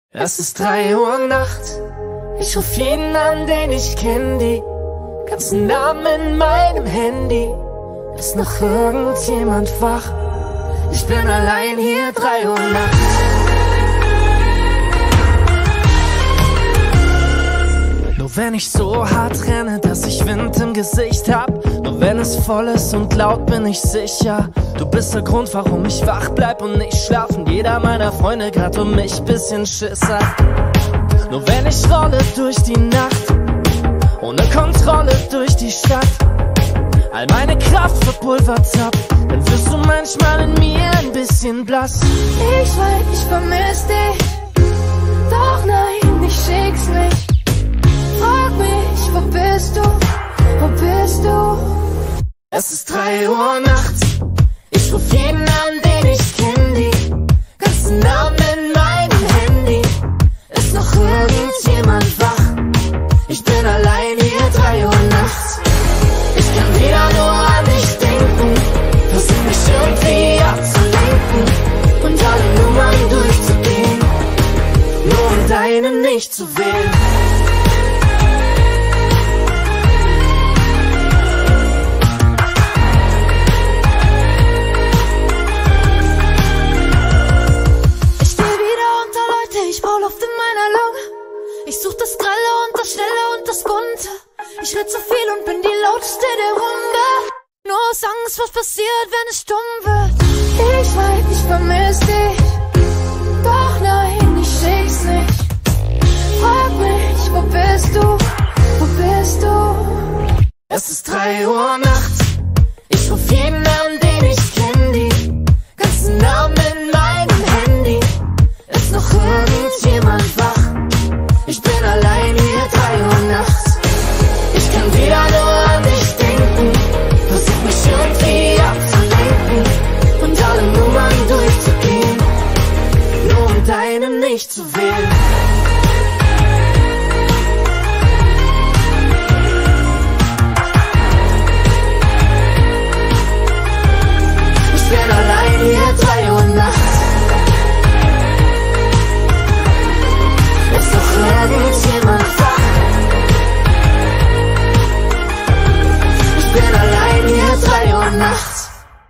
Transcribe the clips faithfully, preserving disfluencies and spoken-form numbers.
Es ist drei Uhr Nacht, ich ruf jeden an, den ich kenn, die ganzen Namen in meinem Handy. Ist noch irgendjemand wach? Ich bin allein hier, drei Uhr nachts. Nur wenn ich so hart renne, dass ich Wind im Gesicht hab, nur wenn es voll ist und laut, bin ich sicher, du bist der Grund, warum ich wach bleib und nicht schlafen. Jeder meiner Freunde grad um mich bisschen Schiss hat. Nur wenn ich rolle durch die Nacht, ohne Kontrolle durch die Stadt, all meine Kraft verpulvert ab, dann wirst du manchmal in mir ein bisschen blass. Ich weiß, ich vermiss dich, doch nein, ich schick's nicht. Frag mich, wo bist du, wo bist du? Es ist drei Uhr nachts, ich ruf jeden an, den ich kenn, die ganzen Namen in meinem Handy. Ist noch irgendjemand wach? Ich bin allein hier, drei Uhr nachts. Ich kann wieder nur an dich denken, versuch mich irgendwie abzulenken und alle Nummern durchzugehen, nur um deine nicht zu wählen. Ich such das Grelle und das Schnelle und das Bunte. Ich red zu viel und bin die lauteste der Runde. Nur aus Angst, was passiert, wenn es stumm wird. Ich weiß, ich vermiss dich, doch nein, ich schick's nicht. Frag mich, wo bist du, wo bist du? Es ist drei Uhr nachts, ich ruf jeden an, den ich kenn, die ganzen Namen in meinem Handy. Ist noch irgendjemand wach? Ich bin allein hier, drei Uhr nachts. Ich kann wieder nur an dich denken, versuch mich irgendwie abzulenken und alle Nummern durchzugehen, nur um deine nicht zu wählen. Ich bin allein hier, drei Uhr nachts. Ist doch irgendjemand wach? Ich bin allein hier, drei Uhr nachts.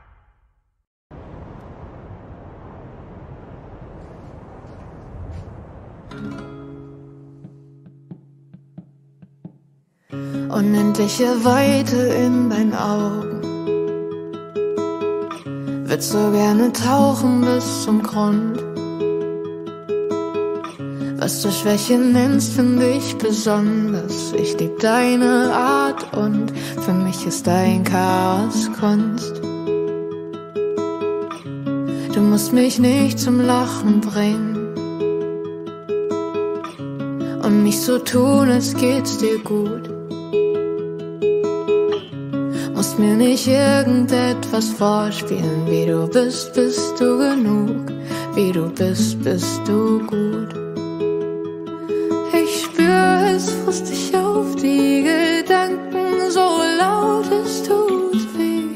Unendliche Weite in deinen Augen. Würdest so gerne tauchen bis zum Grund. Was du Schwäche nennst, find ich besonders. Ich lieb deine Art und für mich ist dein Chaos Kunst. Du musst mich nicht zum Lachen bringen und nicht so tun, als geht's dir gut. Musst mir nicht irgendetwas vorspielen. Wie du bist, bist du genug. Wie du bist, bist du gut. Es frisst dich auf, die Gedanken so laut, es tut weh.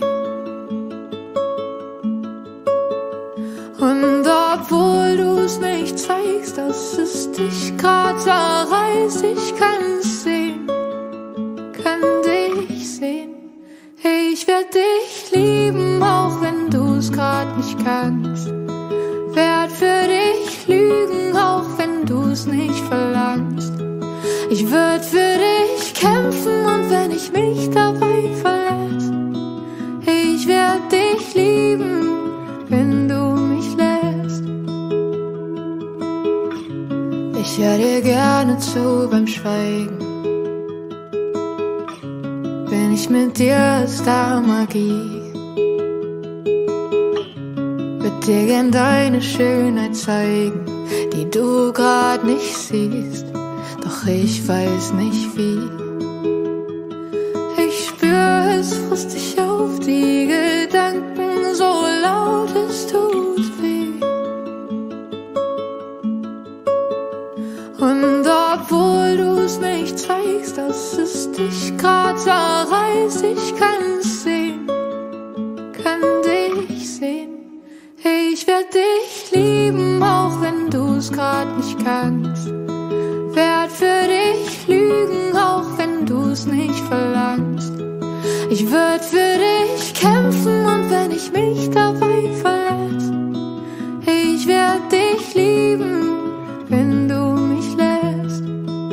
Und obwohl du's nicht zeigst, dass es dich grad zerreißt, ich kann's sehen, kann dich sehen. Hey, ich werd dich lieben, auch wenn du's grad nicht kannst. Werd für dich lügen, auch wenn du's nicht verlangst. Ich würd für dich kämpfen und wenn ich mich dabei verletz, ich werd dich lieben, wenn du mich lässt. Ich hör dir gerne zu beim Schweigen. Bin ich mit dir, ist da Magie. Würd dir gern deine Schönheit zeigen, die du grad nicht siehst. Doch ich weiß nicht wie. Ich spür, es frisst dich auf, die Gedanken so laut, es tut weh. Und obwohl du's nicht zeigst, dass es dich grad zerreißt, ich kann's sehen, kann dich sehen. Hey, ich werd dich lieben, auch wenn du's grad nicht kannst. kannst. Werd für dich lügen, auch wenn du's nicht verlangst. Ich würd für dich kämpfen und wenn ich mich dabei verletz, ich werd dich lieben, wenn du mich lässt.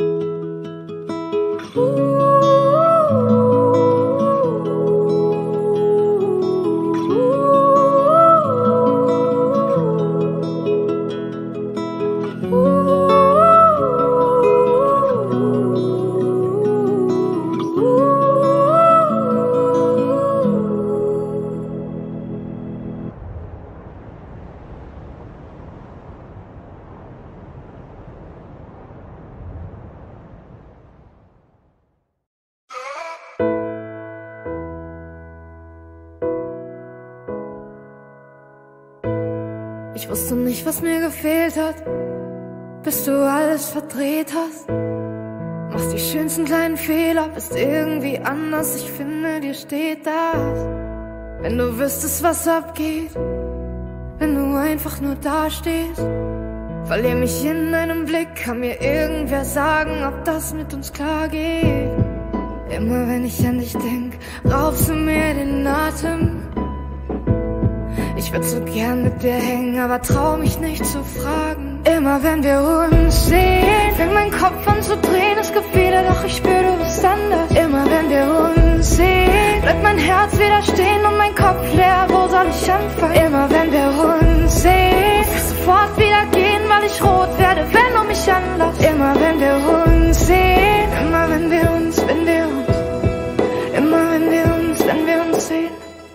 Ich wusste nicht, was mir gefehlt hat, bis du alles verdreht hast. Machst die schönsten kleinen Fehler, bist irgendwie anders, ich finde, dir steht das. Wenn du wüsstest, was abgeht, wenn du einfach nur dastehst. Verlier mich in deinem Blick, kann mir irgendwer sagen, ob das mit uns klar geht. Immer wenn ich an dich denk, raubst du mir den Atem. Ich würd so gern mit dir hängen, aber trau mich nicht zu fragen. Immer wenn wir uns sehen, fängt mein Kopf an zu drehen. Es gibt wieder, doch ich spür, du bist anders. Immer wenn wir uns sehen, bleibt mein Herz wieder stehen und mein Kopf leer. Wo soll ich anfangen? Immer wenn wir uns sehen, muss ich sofort wieder gehen, weil ich rot werde, wenn du mich anlässt. Immer wenn wir uns sehen, immer wenn wir uns, wenn wir uns, immer wenn wir uns, wenn wir uns sehen.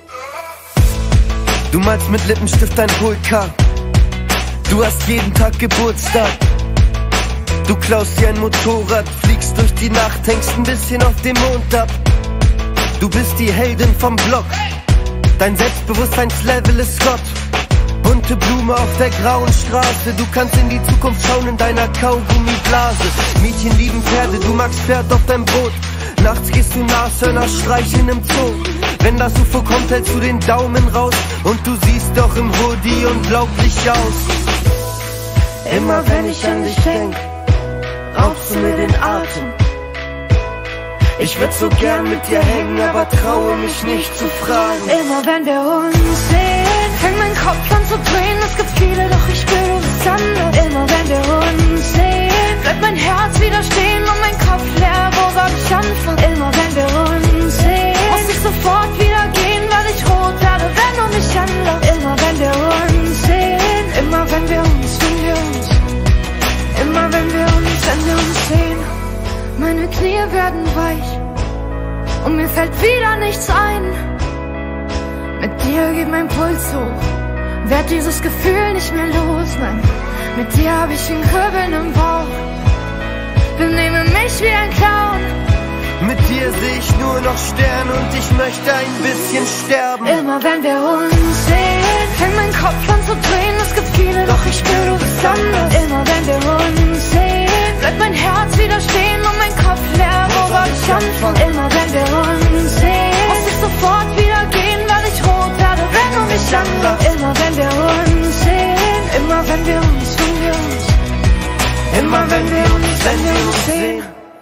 Du malst mit Lippenstift ein Pulka. Du hast jeden Tag Geburtstag. Du klaust dir ein Motorrad, fliegst durch die Nacht, hängst ein bisschen auf dem Mond ab. Du bist die Heldin vom Block. Dein Selbstbewusstseinslevel ist Gott. Bunte Blume auf der grauen Straße. Du kannst in die Zukunft schauen in deiner Kaugummiblase. Mädchen lieben Pferde, du magst Pferd auf dein Brot. Nachts gehst du Nashörner streicheln im Zoo. Wenn das U F O kommt, hältst du den Daumen raus. Und du siehst doch im Hoodie unglaublich aus. Immer wenn ich an dich denk, raubst du mir den Atem. Ich würd so gern mit dir hängen, aber traue mich nicht zu fragen. Immer wenn wir uns sehen, fängt mein Kopf an zu drehen. Es gibt viele, doch ich spür, du bist anders. Immer wenn wir uns sehen, bleibt mein Herz wieder stehen und mein Kopf leer. Wo soll ich anfangen? Immer wenn wir uns sehen, muss ich sofort wieder gehen, weil ich rot werde, wenn du mich anlässt. Immer wenn wir uns sehen, immer wenn wir uns, wenn wir uns, immer wenn wir uns, wenn wir uns sehen. Meine Knie werden weich und mir fällt wieder nichts ein. Mit dir geht mein Puls hoch, werd dieses Gefühl nicht mehr los, nein. Mit dir hab ich ein Kribbeln im Bauch, benehme mich wie ein Clown. Mit dir seh ich nur noch Sterne und ich möchte ein bisschen sterben. Immer wenn wir uns sehen, fängt mein Kopf an zu drehen. Es gibt viele, doch ich spür, du bist anders. Immer wenn wir uns sehen, bleibt mein Herz wieder stehen und mein Kopf leer. Wo soll ich anfangen? Immer wenn wir uns sehen, muss ich sofort wieder gehen, weil ich rot werde, wenn du mich anlässt. Immer wenn wir uns sehen, immer wenn wir uns, wenn wir uns, immer wenn wir uns, wenn wir uns sehen.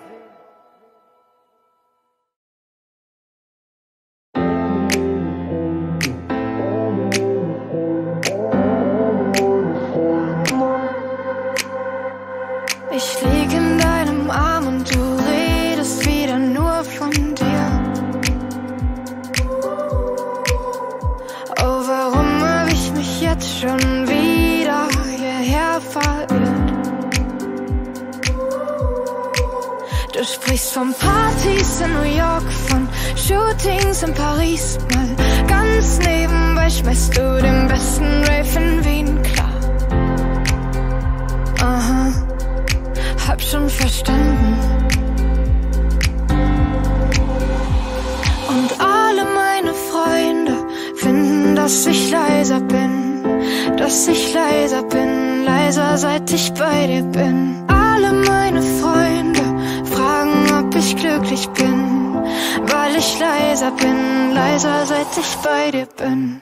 Ich lieg in deinem Arm und du redest wieder nur von dir. Oh, warum hab ich mich jetzt schon wieder hierher verirrt? Du sprichst von Partys in New York, von Shootings in Paris. Mal ganz nebenbei schmeißt du den besten Rave in Wien klar. Aha, hab schon verstanden. Und alle meine Freunde finden, dass ich leiser bin, dass ich leiser bin, leiser seit ich bei dir bin. Alle meine Freunde fragen, ob ich glücklich bin, weil ich leiser bin, leiser seit ich bei dir bin.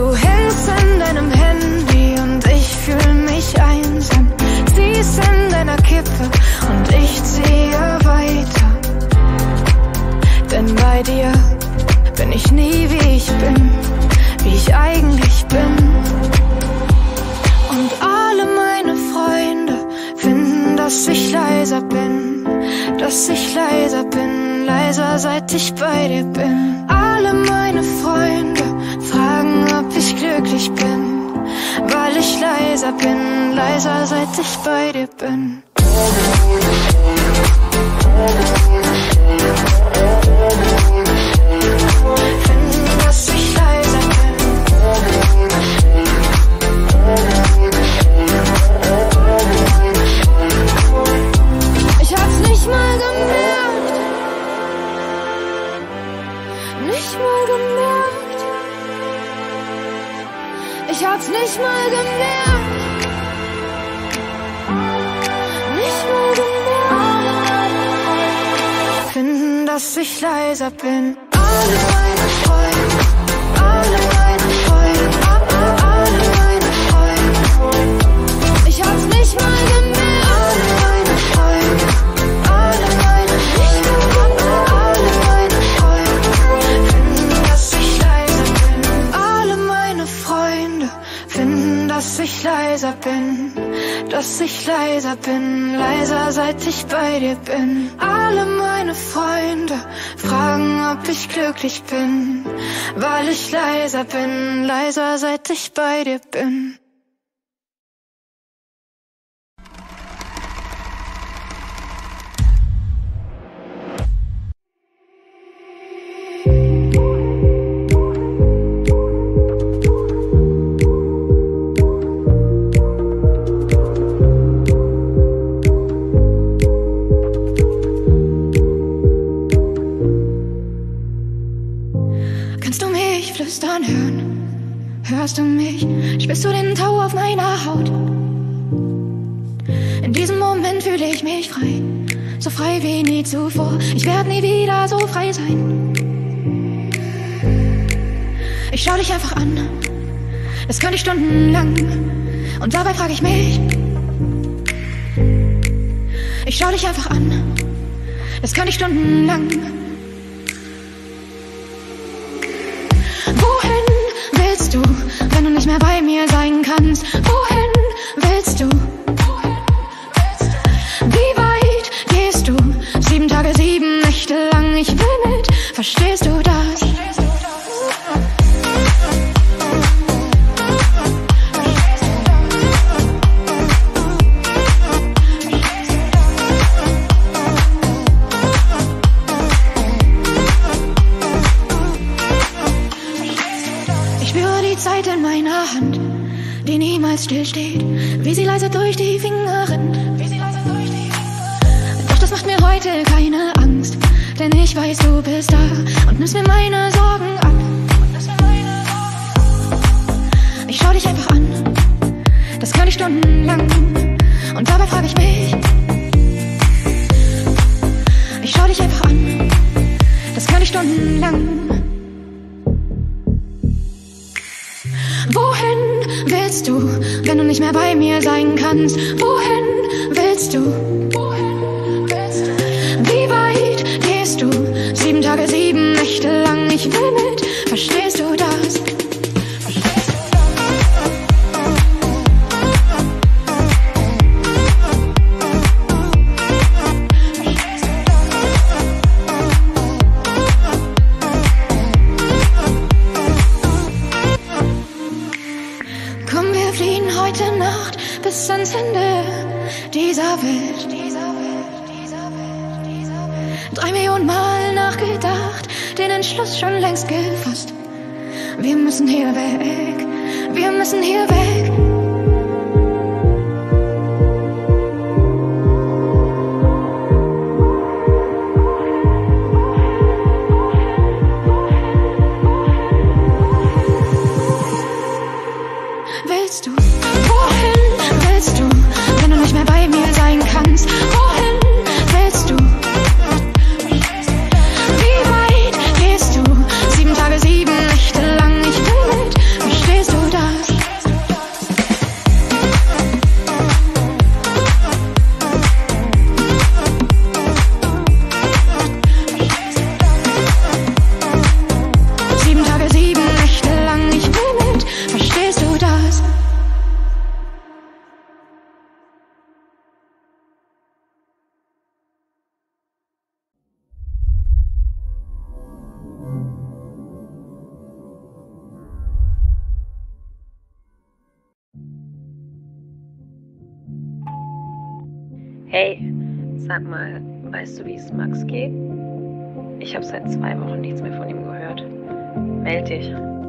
Du hängst an deinem Handy und ich fühl mich einsam. Ziehst in deiner Kippe und ich ziehe weiter. Denn bei dir bin ich nie wie ich bin, wie ich eigentlich bin. Und alle meine Freunde finden, dass ich leiser bin, dass ich leiser bin, leiser seit ich bei dir bin. Alle meine Freunde fragen, ob ich glücklich bin, weil ich leiser bin, leiser seit ich bei dir bin. Finden, dass ich leiser bin. Ich hab's nicht mal gemerkt, nicht mal gemerkt. Ich hab's nicht mal gemerkt, nicht mal gemerkt. Finden, dass ich leiser bin. Alle meine Freunde, alle meine Freunde, alle meine Freunde. Ich hab's nicht mal gemerkt. Alle meine Freunde, alle meine, nicht mal gemerkt. Alle meine Freunde finden, dass ich leiser bin. Alle meine Freunde finden, dass ich leiser bin, dass ich leiser bin, leiser seit ich bei dir bin. Alle meine Freunde fragen, ob ich glücklich bin, weil ich leiser bin, leiser seit ich bei dir bin. Flüstern hören, hörst du mich? Spürst du den Tau auf meiner Haut? In diesem Moment fühle ich mich frei, so frei wie nie zuvor. Ich werde nie wieder so frei sein. Ich schau dich einfach an, das könnte ich stundenlang. Und dabei frage ich mich. Ich schau dich einfach an, das könnte ich stundenlang. Wohin willst du, wenn du nicht mehr bei mir sein kannst? Wohin willst du? Wie weit gehst du? Sieben Tage, sieben Nächte lang. Ich will mit, verstehst du das? Zeit in meiner Hand, die niemals stillsteht, wie sie leise durch die Finger rennt. Doch das macht mir heute keine Angst, denn ich weiß, du bist da und nimmst mir meine Sorgen ab. Ich schau dich einfach an, das kann ich stundenlang. Und dabei frage ich mich. Ich schau dich einfach an, das kann ich stundenlang. Wohin willst du, wenn du nicht mehr bei mir sein kannst? Wohin willst du? Wie weit gehst du? Sieben Tage, sieben Nächte lang. Ich will mit, verstehst du das? Bis ans Ende dieser Welt. Drei Millionen Mal nachgedacht, den Entschluss schon längst gefasst. Wir müssen hier weg, wir müssen hier weg. Willst du? Wohin willst du, wenn du nicht mehr bei mir sein kannst? Wohin willst du? Wie weit gehst du? Sieben Tage, sieben Nächte lang. Ich will mit, verstehst Hey, sag mal, weißt du, wie es Max geht? Ich habe seit zwei Wochen nichts mehr von ihm gehört. Meld dich.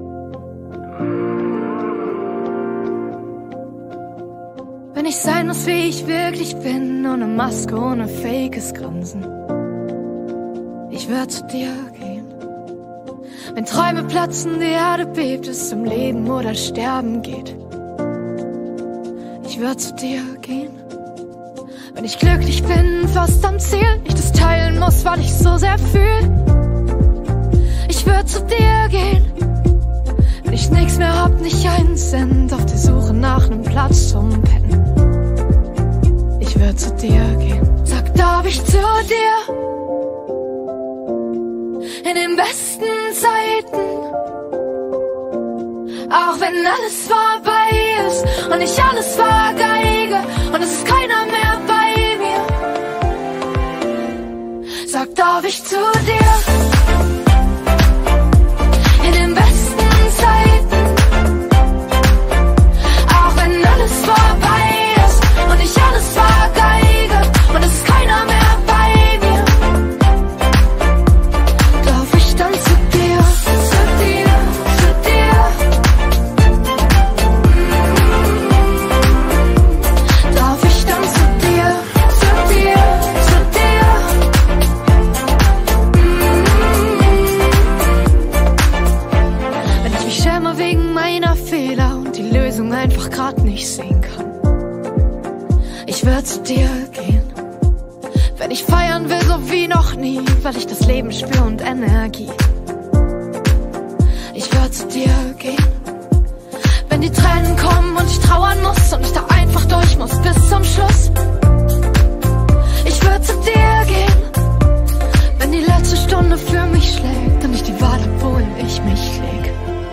Wenn ich sein muss, wie ich wirklich bin, ohne Maske, ohne fakes Grinsen, ich werde zu dir gehen. Wenn Träume platzen, die Erde bebt, es um Leben oder Sterben geht, ich werde zu dir gehen. Wenn ich glücklich bin, fast am Ziel, ich das teilen muss, weil ich so sehr fühl, ich würde zu dir gehen. Wenn ich nix mehr hab, nicht einen Cent, auf der Suche nach nem Platz zum Pennen, ich würde zu dir gehen. Sag, darf ich zu dir? In den besten Zeiten, auch wenn alles vorbei ist und nicht alles war Geige und es ist keiner mehr bei mir. Sag, darf ich zu dir? In den besten Zeiten, auch wenn alles vorbei ist und nicht alles war Geige und es ist keiner mehr bei mir. Darf ich dann zu dir, zu dir, zu dir? Darf ich dann zu dir, zu dir, zu dir? Wenn ich mich schäme wegen meiner Fehler und die Lösung einfach grad nicht sehen kann, ich würde zu dir gehen. Wenn ich feiern will, so wie noch nie, weil ich das Leben spür und Energie, ich würde zu dir gehen. Wenn die Tränen kommen und ich trauern muss und ich da einfach durch muss bis zum Schluss, ich würde zu dir gehen. Wenn die letzte Stunde für mich schlägt und ich die Wahl hab, wohin ich mich leg,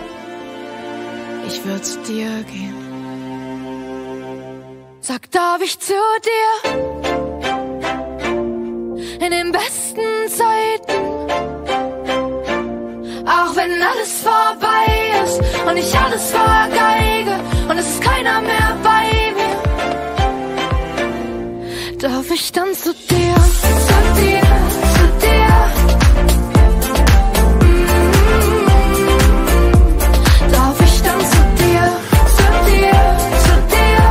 ich würde zu dir gehen. Sag, darf ich zu dir? In den besten Zeiten, auch wenn alles vorbei ist und nicht alles war Geige und es ist keiner mehr bei mir. Darf ich dann zu dir, zu dir, zu dir? Darf ich dann zu dir, zu dir, zu dir?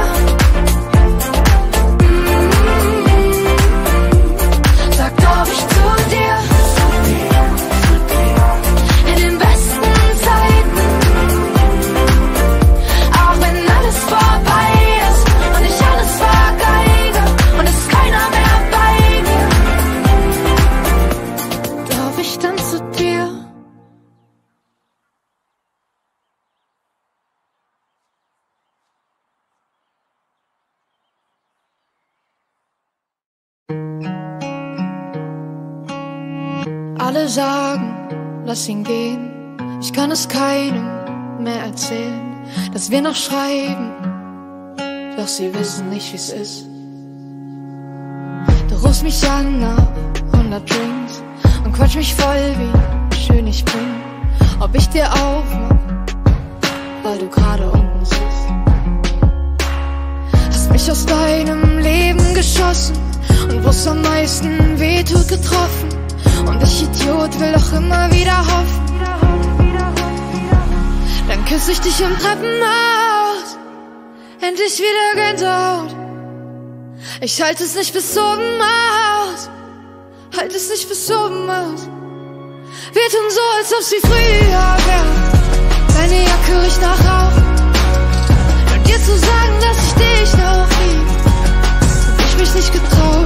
Sag, darf ich zu dir? In den besten Zeiten, auch wenn alles vorbei ist und nicht alles war Geige und es ist keiner mehr bei mir. Darf ich dann zu dir? Alle sagen, lass ihn gehen. Ich kann es keinem mehr erzählen, dass wir noch schreiben, doch sie wissen nicht, wie's ist. Du rufst mich an nach hundert Drinks und quatsch mich voll, wie schön ich bin. Ob ich dir aufmach, weil du gerade unten sitzt. Hast mich aus deinem Leben geschossen und wo's am meisten wehtut getroffen. Und ich, Idiot, will doch immer wieder hoffen. Dann küss ich dich im Treppenhaus, endlich wieder Gänsehaut. Ich halte es nicht bis oben aus, halt es nicht bis oben aus. Wir tun so, als ob sie früher wäre. Deine Jacke riecht nach Rauch. Und dir zu sagen, dass ich dich noch lieb, hab ich mich nicht getraut.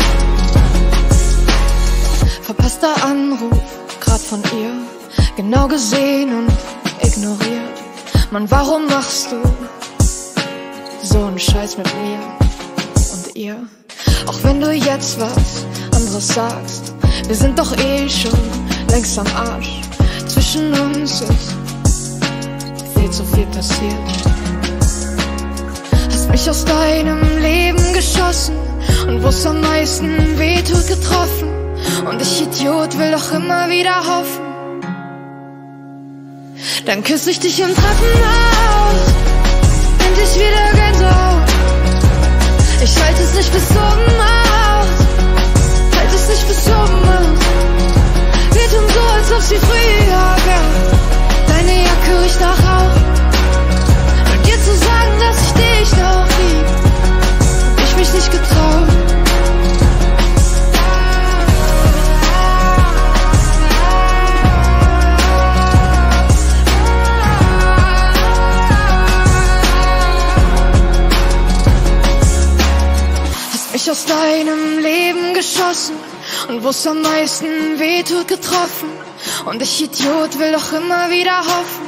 Verpasster Anruf, grad von ihr, genau gesehen und ignoriert. Mann, warum machst du so einen Scheiß mit mir und ihr? Auch wenn du jetzt was anderes sagst, wir sind doch eh schon längst am Arsch. Zwischen uns ist viel zu viel passiert. Hast mich aus deinem Leben geschossen und wo's am meisten wehtut getroffen. Und ich, Idiot, will doch immer wieder hoffen. Dann küss ich dich im Treppenhaus, endlich wieder Gänsehaut. Ich halte es nicht bis oben aus. aus deinem Leben geschossen und wo's am meisten wehtut getroffen. Und ich, Idiot, will doch immer wieder hoffen.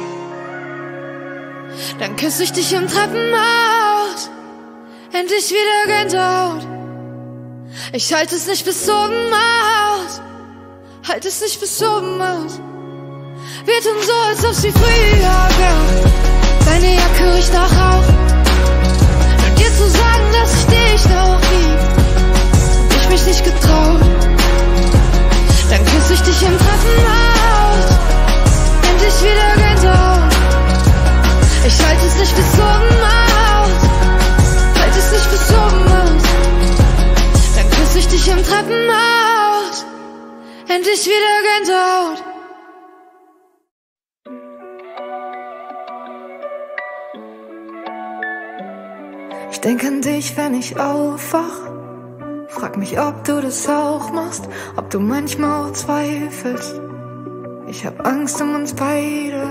Dann küsse ich dich im Treppenhaus, endlich wieder Gänsehaut. Ich halte es nicht bis oben aus, halt es nicht bis oben aus. Wir tun so, als ob sie früher gab. Deine Jacke riecht nach Rauch. Und dir zu sagen, dass ich dich noch lieb, hab ich mich nicht getraut. Dann küsse ich dich im Treppenhaus, endlich wieder Gänsehaut. Ich halte es nicht bis oben aus, halt es nicht bis oben aus. Dann küsse ich dich im Treppenhaus, endlich wieder Gänsehaut. Ich denk an dich, wenn ich aufwach. Frag mich, ob du das auch machst, ob du manchmal auch zweifelst. Ich hab Angst um uns beide.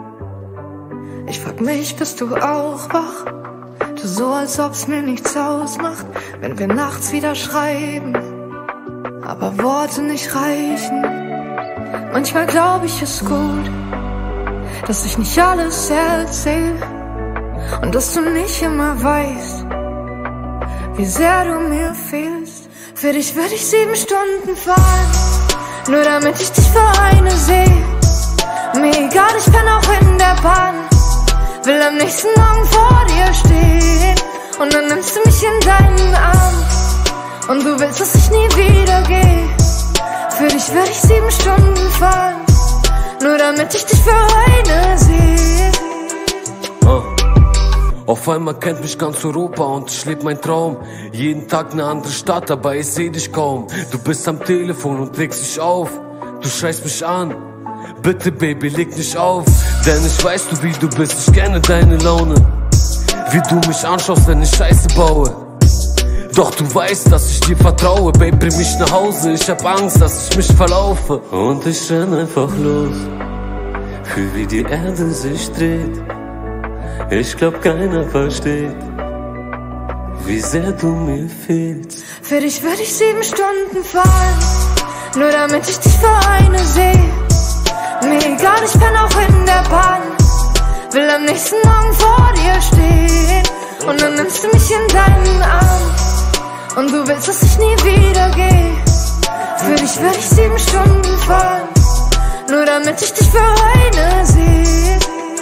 Ich frag mich, bist du auch wach? Du so, als ob's mir nichts ausmacht, wenn wir nachts wieder schreiben, aber Worte nicht reichen. Manchmal glaub ich, es gut, dass ich nicht alles erzähl und dass du nicht immer weißt, wie sehr du mir fehlst. Für dich würde ich sieben Stunden fahren, nur damit ich dich für eine sehe. Mir egal, ich kann auch in der Bahn, will am nächsten Morgen vor dir stehen. Und dann nimmst du mich in deinen Arm und du willst, dass ich nie wieder gehe. Für dich würde ich sieben Stunden fahren, nur damit ich dich für eine sehe. Oh. Auf einmal kennt mich ganz Europa und ich leb mein Traum. Jeden Tag eine andere Stadt, aber ich seh dich kaum. Du bist am Telefon und legst dich auf. Du schreist mich an, bitte Baby, leg nicht auf. Denn ich weiß du, wie du bist, ich kenne deine Laune. Wie du mich anschaust, wenn ich Scheiße baue. Doch du weißt, dass ich dir vertraue. Baby, bring mich nach Hause, ich hab Angst, dass ich mich verlaufe. Und ich renn einfach los, fühl wie die Erde sich dreht. Ich glaub, keiner versteht, wie sehr du mir fehlst. Für dich würde ich sieben Stunden fahren, nur damit ich dich für eine sehe. Mir egal, ich kann auch in der Bahn, will am nächsten Morgen vor dir stehen. Und dann nimmst du mich in deinen Arm und du willst, dass ich nie wieder gehe. Für dich würde ich sieben Stunden fahren, nur damit ich dich für eine sehe.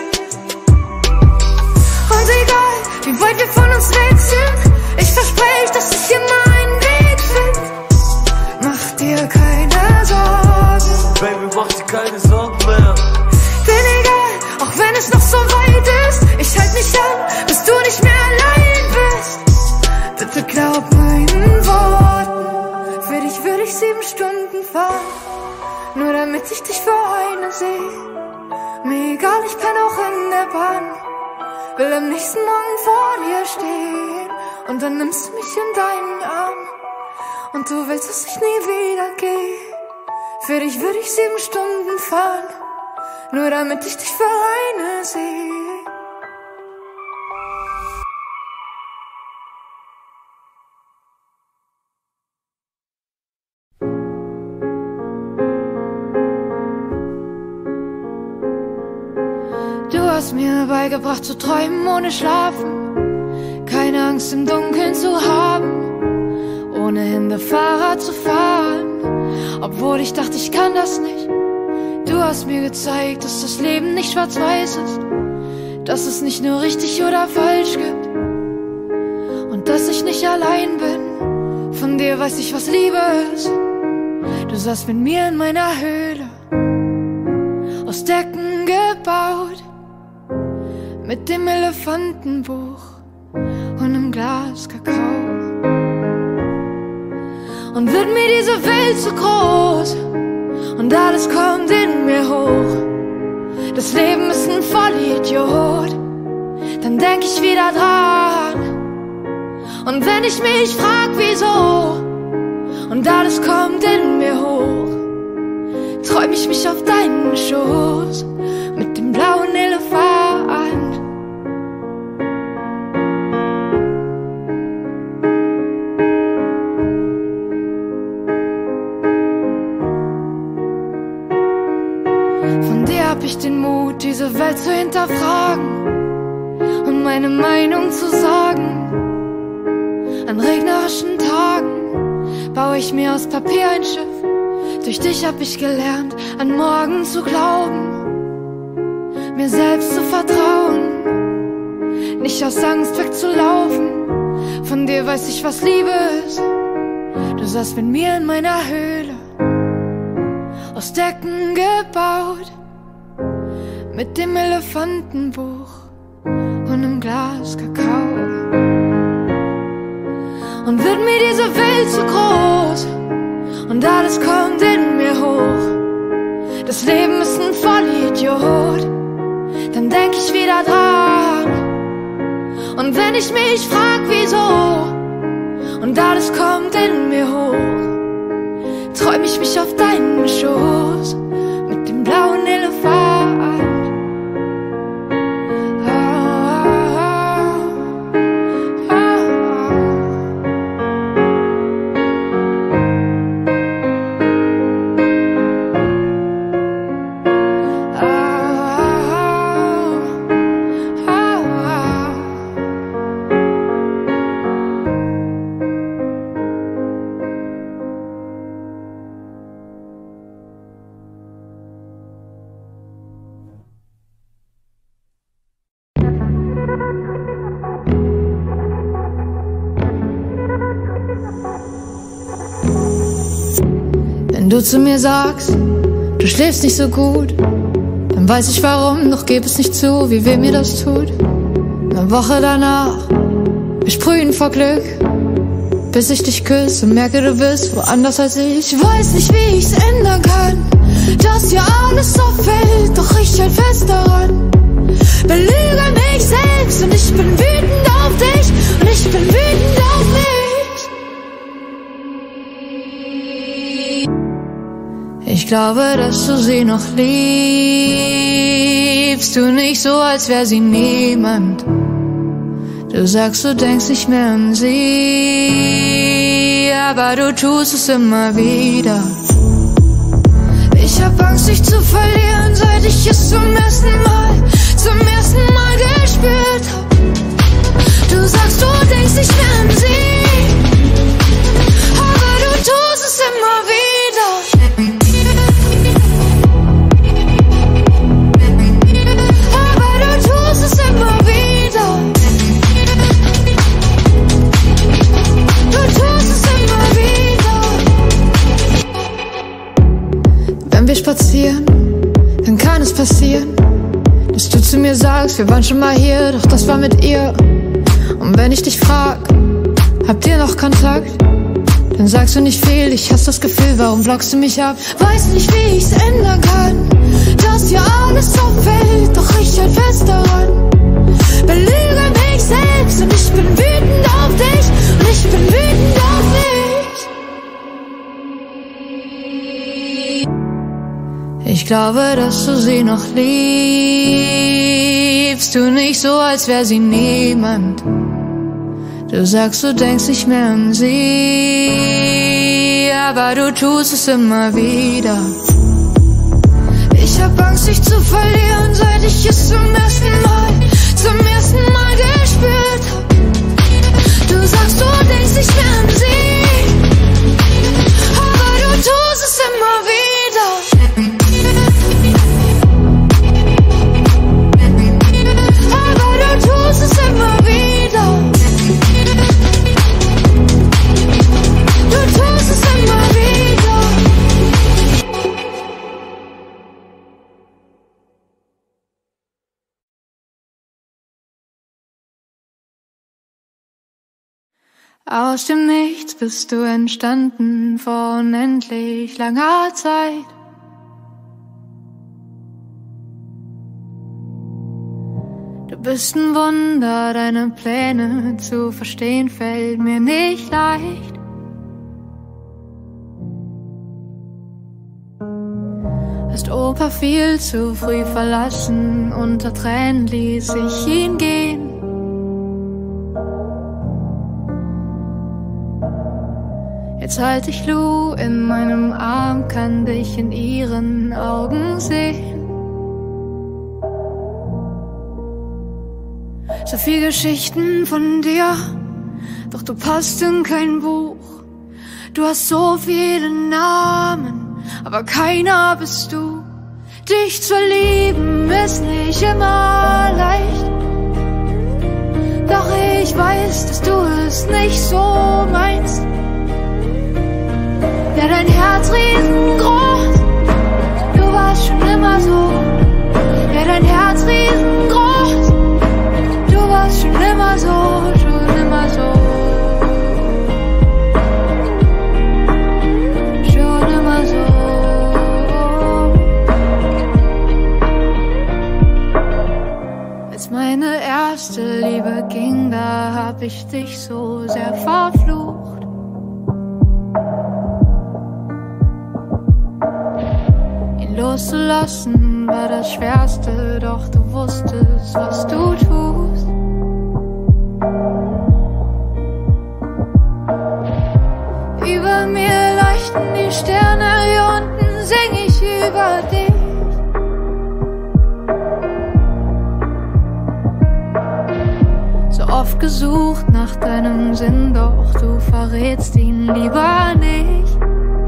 Und egal, wie weit wir von uns weg sind, ich verspreche, dass ich immer einen Weg finde. Mach dir keine Sorgen, Baby, mach dir keine Sorgen mehr. denn egal, auch wenn es noch so weit ist, ich halt mich an, bis du nicht mehr allein bist. Bitte glaub meinen Worten, für dich würde ich sieben Stunden fahren, nur damit ich dich für eine sehe. Mir egal, ich kann auch in der Bahn, will am nächsten Morgen vor dir stehen. Und dann nimmst du mich in deinen Arm und du willst, dass ich nie wieder gehe. Für dich würde ich sieben Stunden fahren, nur damit ich dich für eine sehe. Du hast mir beigebracht zu träumen ohne Schlafen, keine Angst im Dunkeln zu haben, ohnehin der Fahrrad zu fahren, obwohl ich dachte, ich kann das nicht. Du hast mir gezeigt, dass das Leben nicht schwarz-weiß ist, dass es nicht nur richtig oder falsch gibt und dass ich nicht allein bin. Von dir weiß ich, was Liebe ist. Du saßt mit mir in meiner Höhle, aus Decken gebaut, mit dem Elefantenbuch und einem Glas Kakao. Und wird mir diese Welt zu groß und alles kommt in mir hoch, das Leben ist ein Vollidiot, dann denk ich wieder dran. Und wenn ich mich frag, wieso, und alles kommt in mir hoch, träum ich mich auf deinen Schoß mit dem blauen Elefant. diese Welt zu hinterfragen und meine Meinung zu sagen. An regnerischen Tagen baue ich mir aus Papier ein Schiff. Durch dich hab ich gelernt, an morgen zu glauben, mir selbst zu vertrauen, nicht aus Angst wegzulaufen. Von dir weiß ich, was Liebe ist. Du saßt mit mir in meiner Höhle, aus Decken gebaut, mit dem Elefantenbuch und einem Glas Kakao. Und wird mir diese Welt zu groß und alles kommt in mir hoch, das Leben ist ein Vollidiot, dann denk ich wieder dran. Und wenn ich mich frag, wieso, und alles kommt in mir hoch, träum ich mich auf deinen Schoß mit dem blauen Elefant. Wenn du zu mir sagst, du schläfst nicht so gut, dann weiß ich warum, doch geb es nicht zu, wie weh mir das tut. Eine Woche danach, wir sprühen vor Glück, bis ich dich küsse und merke, du bist woanders als ich. Ich weiß nicht, wie ich's ändern kann, dass dir alles so fällt, doch ich halt fest daran. Belüge mich selbst und ich bin wütend auf dich und ich bin wütend auf mich. Ich glaube, dass du sie noch liebst, du nicht so, als wär sie niemand. Du sagst, du denkst nicht mehr an sie, aber du tust es immer wieder. Ich hab Angst, dich zu verlieren, seit ich es zum ersten Mal, zum ersten Mal gespürt hab. Du sagst, du denkst nicht mehr an sie, aber du tust es immer wieder. Wenn wir spazieren, dann kann es passieren, dass du zu mir sagst, wir waren schon mal hier, doch das war mit ihr. Und wenn ich dich frag, habt ihr noch Kontakt? Dann sagst du nicht viel, ich hasse das Gefühl, warum blockst du mich ab? Weiß nicht, wie ich's ändern kann, dass dir alles so fällt, doch ich halt fest daran. Belüge mich selbst und ich bin wütend auf dich und ich bin wütend auf mich. Ich glaube, dass du sie noch liebst, du nicht so, als wär sie niemand. Du sagst, du denkst nicht mehr an sie, aber du tust es immer wieder. Ich hab Angst, dich zu verlieren, seit ich es zum ersten Mal, zum ersten Mal gespürt hab. Du sagst, du denkst nicht mehr an sie, aber du tust es immer wieder. Aus dem Nichts bist du entstanden vor unendlich langer Zeit. Du bist ein Wunder, deine Pläne zu verstehen fällt mir nicht leicht. Hast Opa viel zu früh verlassen, unter Tränen ließ ich ihn gehen. Jetzt halt ich Lou in meinem Arm, kann dich in ihren Augen sehen. So viel Geschichten von dir, doch du passt in kein Buch. Du hast so viele Namen, aber keiner bist du. Dich zu lieben ist nicht immer leicht, doch ich weiß, dass du es nicht so meinst. Ja, dein Herz riesengroß, du warst schon immer so. Ja, dein Herz riesengroß, du warst schon immer so, schon immer so. Schon immer so. Als meine erste Liebe ging, da hab ich dich so sehr verflucht. Ihn loszulassen war das Schwerste, doch du wusstest, was du tust. Über mir leuchten die Sterne, hier unten sing ich über dich. So oft gesucht nach deinem Sinn, doch du verrätst ihn lieber nicht.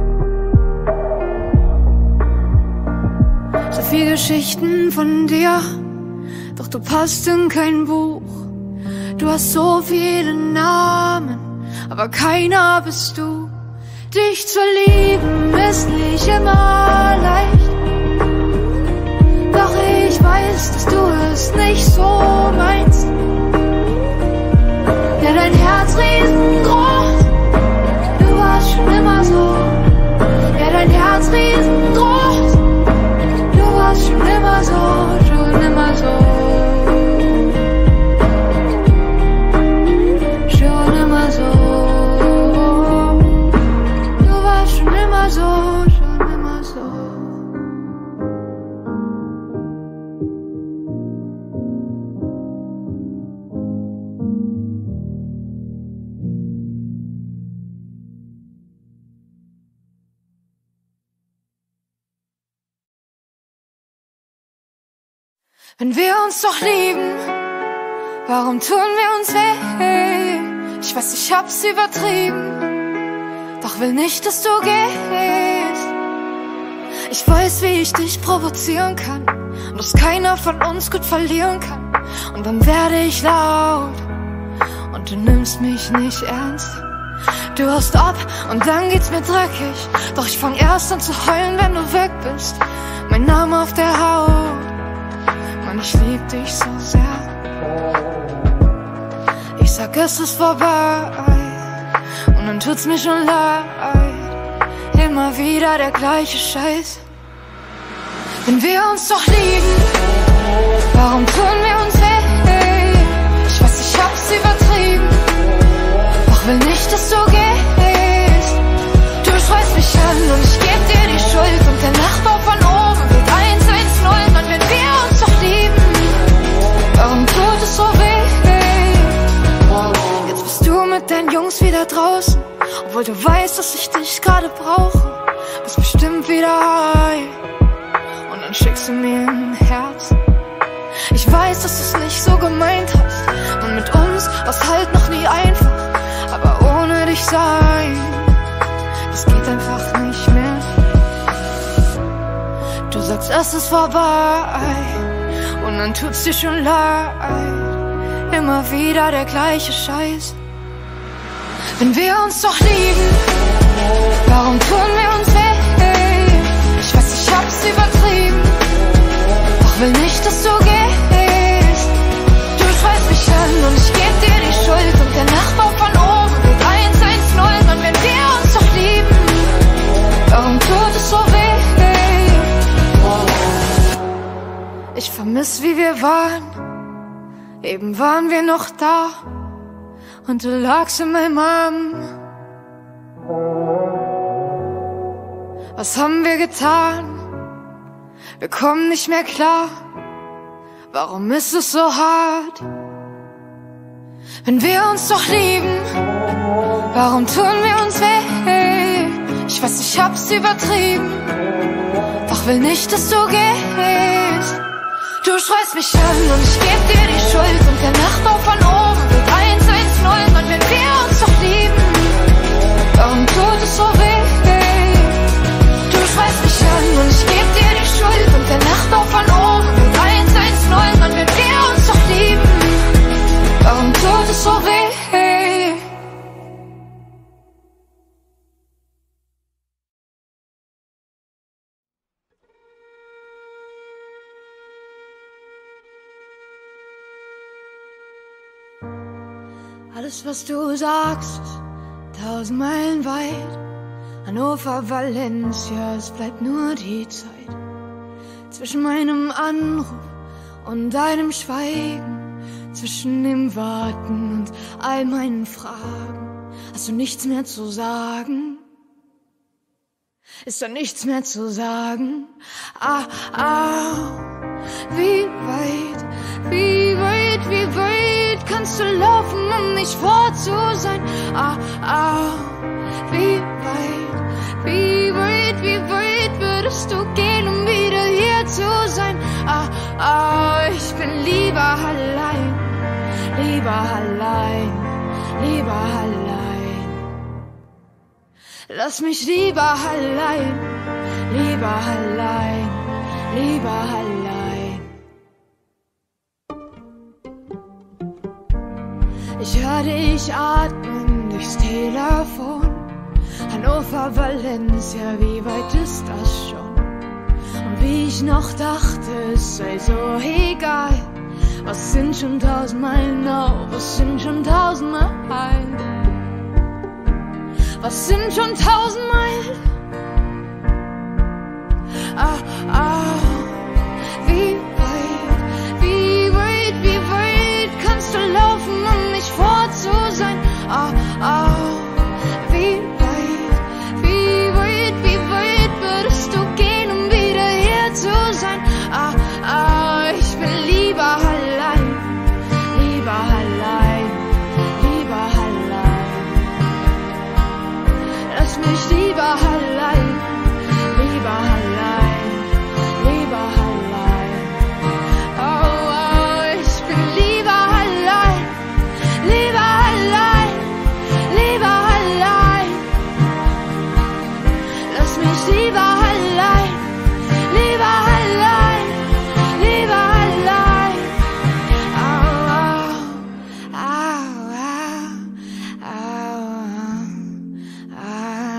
So viel Geschichten von dir, doch du passt in kein Buch. Du hast so viele Namen, aber keiner bist du. Dich zu lieben ist nicht immer leicht, doch ich weiß, dass du es nicht so meinst. Ja, dein Herz riesengroß, du warst schon immer so. Ja, dein Herz riesengroß, du warst schon immer so, schon immer so. Schon immer so. Du warst schon immer so, schon immer so. Wenn wir uns doch lieben, warum tun wir uns weh? Ich weiß, ich hab's übertrieben, doch will nicht, dass du gehst. Ich weiß, wie ich dich provozieren kann und dass keiner von uns gut verlieren kann. Und dann werde ich laut und du nimmst mich nicht ernst. Du haust ab und dann geht's mir dreckig, doch ich fang erst an zu heulen, wenn du weg bist. Mein Name auf der Haut, Mann, ich lieb dich so sehr. Ich sag, es ist vorbei und dann tut's mir schon leid. Immer wieder der gleiche Scheiß. Wenn wir uns doch lieben, warum tun wir uns weh? Ich weiß, ich hab's übertrieben, doch will nicht, dass du gehst. Du schreist mich an und ich geb dir die Schuld und der Nachbar von oben wird eins eins null. Mann, wenn wir uns doch lieben, warum tut es so weh? Jetzt bist du mit deinen Jungs wieder draußen, obwohl du weißt, dass ich dich gerade brauche. Bist bestimmt wieder high und dann schickst du mir ein Herz. Ich weiß, dass du's nicht so gemeint hast und mit uns war's halt noch nie einfach, aber ohne dich sein, das geht einfach nicht mehr. Du sagst, es ist vorbei und dann tut's dir schon leid. Immer wieder der gleiche Scheiß. Wenn wir uns doch lieben, warum tun wir uns weh? Ich weiß, ich hab's übertrieben, doch will nicht, dass du gehst. Du schreist mich an und ich geb dir die Schuld und der Nachbar von oben wird eins eins null. Mann, wenn wir uns doch lieben, warum tut es so weh? Ich vermiss, wie wir waren, eben waren wir noch da und du lagst in meinem Arm. Was haben wir getan? Wir kommen nicht mehr klar. Warum ist es so hart? Wenn wir uns doch lieben, warum tun wir uns weh? Ich weiß, ich hab's übertrieben, doch will nicht, dass du gehst. Du schreist mich an und ich geb dir die Schuld und der Nachbar von oben wird eins eins null, wann wenn wir uns doch lieben? Warum tut es so weh? Du schreist mich an und ich geb dir die Schuld und der Nachbar von oben wird eins eins null, wann wenn wir uns doch lieben? Warum tut es so weh? Alles, was du sagst, tausend Meilen weit. Hannover, Valencia, es bleibt nur die Zeit. Zwischen meinem Anruf und deinem Schweigen, zwischen dem Warten und all meinen Fragen. Hast du nichts mehr zu sagen? Ist da nichts mehr zu sagen? Ah, ah, wie weit, wie weit, wie weit kannst du laufen, um nicht fort zu sein? Ah, ah, wie weit, wie weit, wie weit würdest du gehen, um wieder hier zu sein? Ah, ah, ich bin lieber allein, lieber allein, lieber allein. Lass mich lieber allein, lieber allein, lieber allein. Ich hör dich atmen durchs Telefon. Hannover, Valencia, wie weit ist das schon? Und wie ich noch dachte, es sei so egal. Was sind schon tausend Meilen, oh, was sind schon tausend Meilen? Was sind schon tausend Meilen? Ah, ah, wie weit, wie weit, wie weit kannst du laufen, um nicht fort zu sein? Ah, ah, wie weit, wie weit, wie weit würdest du gehen, um wieder hier zu sein? Ah, ah, ich bin lieber allein, lieber allein, lieber allein. Lass mich lieber allein, lieber allein, lieber allein. Oh, oh, ich bin lieber allein, lieber allein, lieber allein. Lass mich lieber allein, lieber allein, lieber allein. Oh, oh, oh, oh, oh.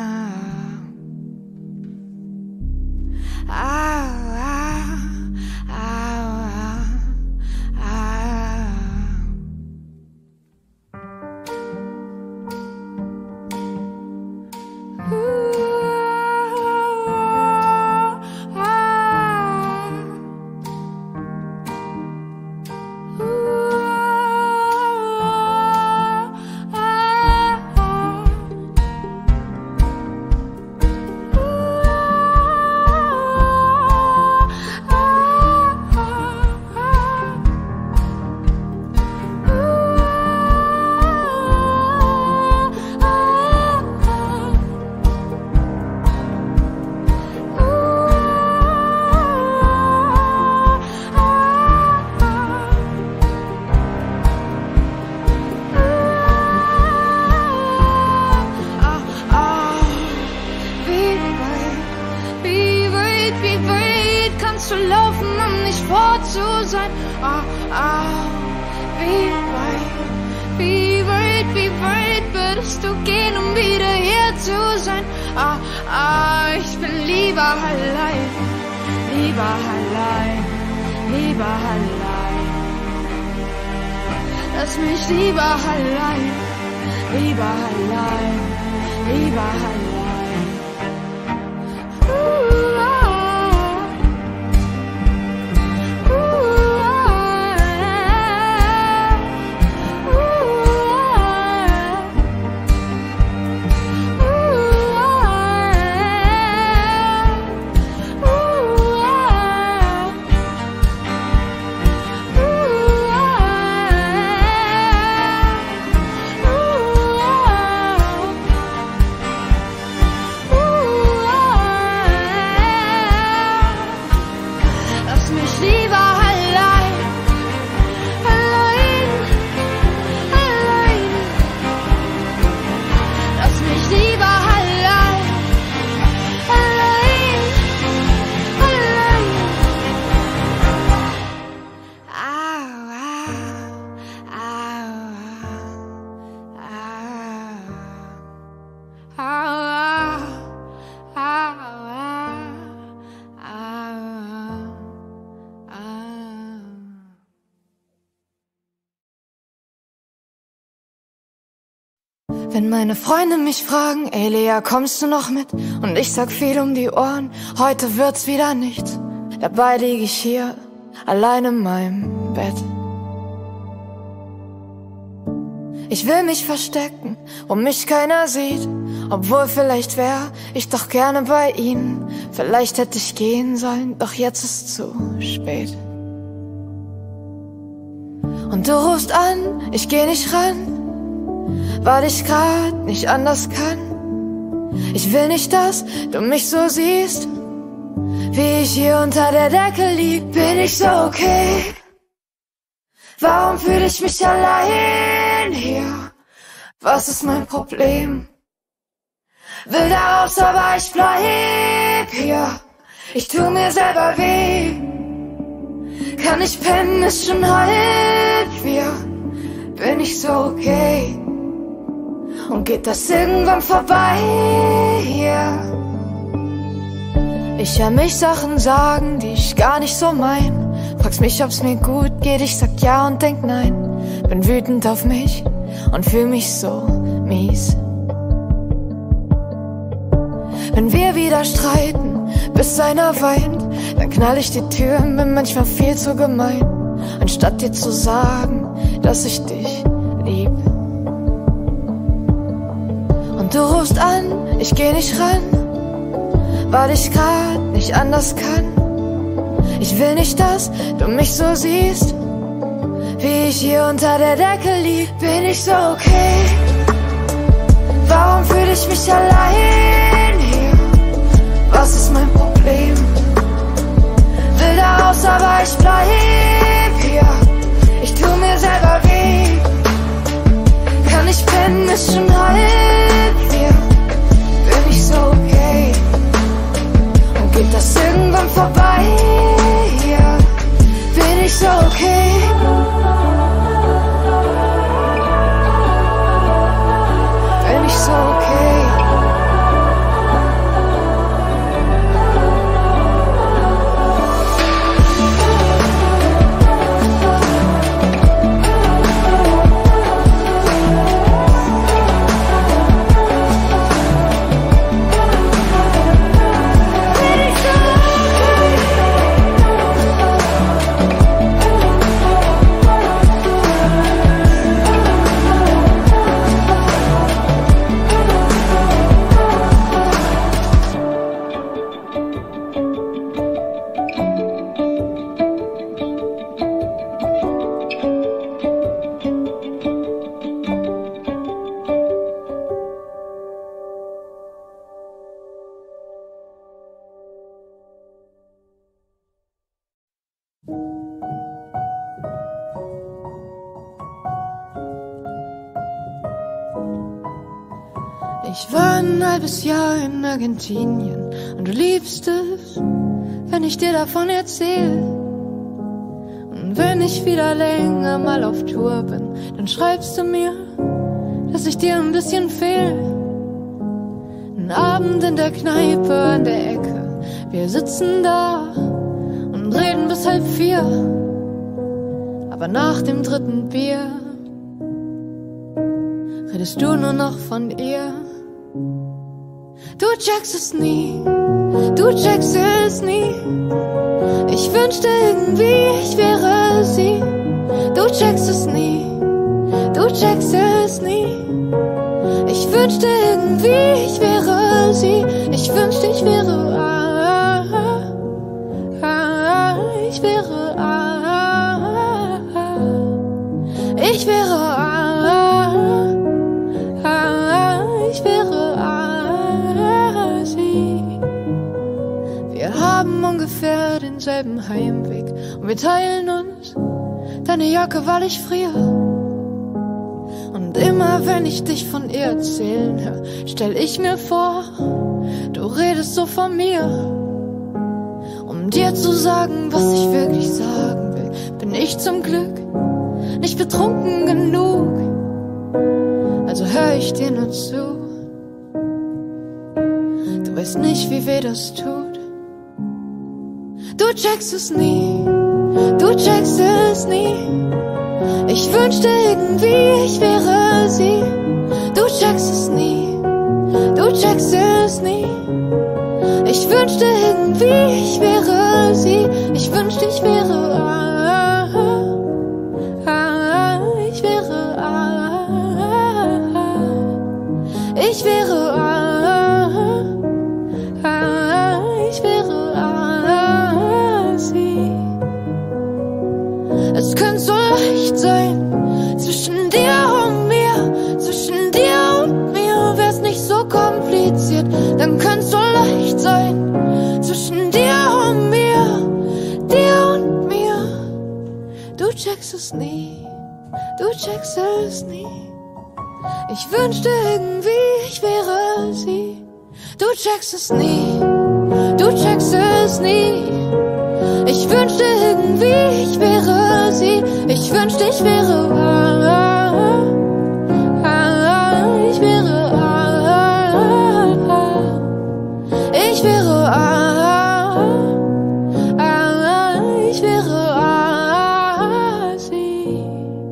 zu laufen, um nicht fort zu sein. Ah, ah, wie weit, wie weit, wie weit würdest du gehen, um wieder hier zu sein? Ah, ah, ich bin lieber allein, lieber allein, lieber allein. Lass mich lieber allein, lieber allein, lieber allein. Wenn meine Freunde mich fragen, ey Lea, kommst du noch mit? Und ich sag viel um die Ohren, heute wird's wieder nichts. Dabei lieg ich hier, allein in meinem Bett. Ich will mich verstecken, wo mich keiner sieht. Obwohl vielleicht wär ich doch gerne bei ihnen. Vielleicht hätte ich gehen sollen, doch jetzt ist zu spät. Und du rufst an, ich geh nicht ran, weil ich grad nicht anders kann. Ich will nicht, dass du mich so siehst, wie ich hier unter der Decke lieg. Bin ich so okay? Warum fühle ich mich allein hier? Was ist mein Problem? Will da raus, aber ich bleib hier. Ich tu mir selber weh. Kann ich pennen, ist schon halb vier. Bin ich so okay? Und geht das irgendwann vorbei hier? Ich hör mich Sachen sagen, die ich gar nicht so mein. Fragst mich, ob's mir gut geht, ich sag ja und denk nein. Bin wütend auf mich und fühl mich so mies. Wenn wir wieder streiten, bis einer weint, dann knall ich die Tür, bin manchmal viel zu gemein. Anstatt dir zu sagen, dass ich dich lieb. Und du rufst an, ich geh nicht ran, weil ich grad nicht anders kann. Ich will nicht, dass du mich so siehst, wie ich hier unter der Decke lieg. Bin ich so okay? Warum fühle ich mich allein hier? Was ist mein Problem? Will da raus, aber ich bleib hier. Ich tu mir selber weh. Kann ich pennen, ist schon halb vier. Bin ich so okay? Und geht das irgendwann vorbei hier? Bin ich so okay? Bin ich so okay? Ich war ein halbes Jahr in Argentinien und du liebst es, wenn ich dir davon erzähle. Und wenn ich wieder länger mal auf Tour bin, dann schreibst du mir, dass ich dir ein bisschen fehl. Ein Abend in der Kneipe an der Ecke, wir sitzen da und reden bis halb vier. Aber nach dem dritten Bier redest du nur noch von ihr. Du checkst es nie, du checkst es nie. Ich wünschte irgendwie, ich wäre sie. Du checkst es nie, du checkst es nie. Ich wünschte irgendwie, ich wäre sie. Ich wünschte, ich wäre, ah, ah, ah, ich wäre, ah, ah, ich wäre, ah, ah, ich wäre, ah, sie. Wir haben ungefähr denselben Heimweg und wir teilen uns deine Jacke, weil ich friere. Und immer wenn ich dich von ihr erzählen höre, stell ich mir vor, du redest so von mir. Um dir zu sagen, was ich wirklich sagen will, bin ich zum Glück nicht betrunken genug. Also hör ich dir nur zu. Du weißt nicht, wie weh das tut. Du checkst es nie, du checkst es nie. Ich wünschte irgendwie, ich wäre sie. Du checkst checkst es nie, du checkst es nie. Ich wünschte irgendwie, ich wäre sie. Ich wünschte, ich wäre ah, ah, ah, ich wäre ah, ah, ich wäre ah, ah, ich wäre ah, sie. Es könnte so leicht sein zwischen dir und mir, zwischen dir und mir wär's nicht so kompliziert. Dann könnte so leicht sein zwischen dir und mir, dir und mir. Du checkst es nie, du checkst es nie. Ich wünschte irgendwie, ich wäre sie. Du checkst es nie, du checkst es nie. Ich wünschte irgendwie, ich wäre sie. Ich wünschte, ich wäre ah, ah, ah, ich wäre ah, ah, ich wäre ah, ah, ich wäre ah, sie.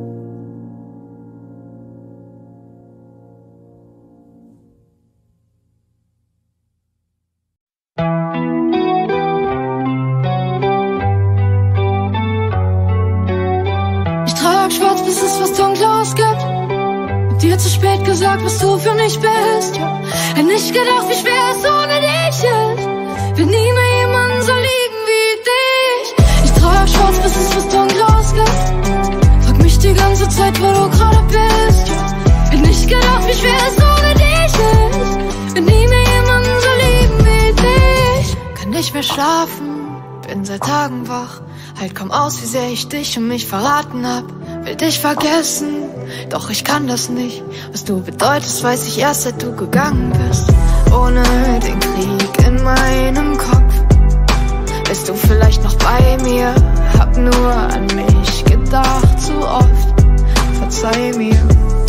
Ich trag schwarz, bis es was Dunkles gibt. Und dir zu spät gesagt, was du für mich bist. Ja. Hätte nicht gedacht, wie schwer es ohne dich ist. Will nie mehr jemanden so lieben wie dich. Ich trag schwarz, bis es was Dunkles gibt. Frag mich die ganze Zeit, wo du gerade bist. Ja. Hätte nicht gedacht, wie schwer es ohne dich ist. Will nie mehr jemanden so lieben wie dich. Kann nicht mehr schlafen, bin seit Tagen wach. Halt kaum aus, wie sehr ich dich und mich verraten hab. Will dich vergessen, doch ich kann das nicht. Was du bedeutest, weiß ich erst, seit du gegangen bist. Ohne den Krieg in meinem Kopf bist du vielleicht noch bei mir. Hab nur an mich gedacht, zu oft. Verzeih mir.